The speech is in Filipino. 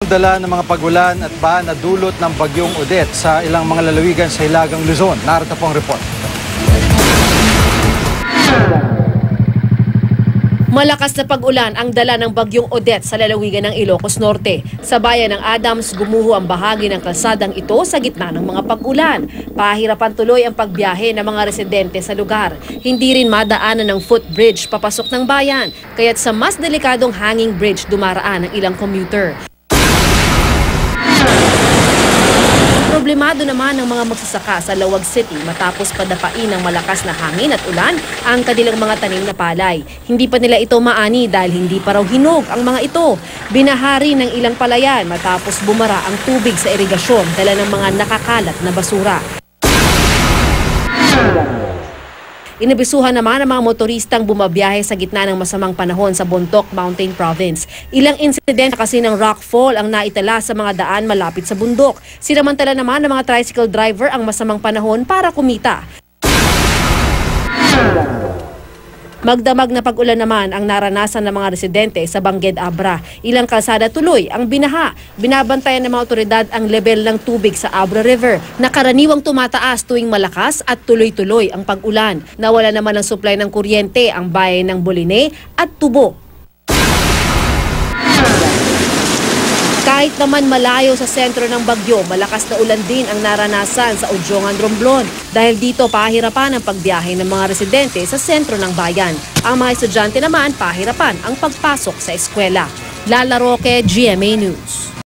Dala ng mga pagulan at baha na dulot ng bagyong Odette sa ilang mga lalawigan sa Hilagang Luzon. Narito po ang report. Malakas na pag-ulan ang dala ng bagyong Odette sa lalawigan ng Ilocos Norte. Sa bayan ng Adams, gumuho ang bahagi ng kalsadang ito sa gitna ng mga pag-ulan. Pahirapan tuloy ang pagbiyahe ng mga residente sa lugar. Hindi rin madaanan ng footbridge papasok ng bayan, kaya't sa mas delikadong hanging bridge dumaraan ang ilang commuter. Problemado naman ng mga magsasaka sa Lawag City matapos padapain ng malakas na hangin at ulan ang kanilang mga tanim na palay. Hindi pa nila ito maani dahil hindi pa raw hinog ang mga ito. Binahari ng ilang palayan matapos bumara ang tubig sa irigasyon dala ng mga nakakalat na basura. Inabisuhan naman ang mga motoristang bumabiyahe sa gitna ng masamang panahon sa Bontoc Mountain Province. Ilang insidente kasi ng rockfall ang naitala sa mga daan malapit sa bundok. Sinamantala naman ng mga tricycle driver ang masamang panahon para kumita. Magdamag na pag-ulan naman ang naranasan ng mga residente sa Bangged Abra. Ilang kalsada tuloy ang binaha. Binabantayan ng mga otoridad ang level ng tubig sa Abra River na karaniwang tumataas tuwing malakas at tuloy-tuloy ang pag-ulan. Nawala naman ang supply ng kuryente ang bayan ng Boline at Tubo. Kahit naman malayo sa sentro ng bagyo, malakas na ulan din ang naranasan sa Udjongan, Romblon. Dahil dito pahirapan ang pagbiyahe ng mga residente sa sentro ng bayan. Ang mga estudyante naman pahirapan ang pagpasok sa eskwela. Lala Roque, GMA News.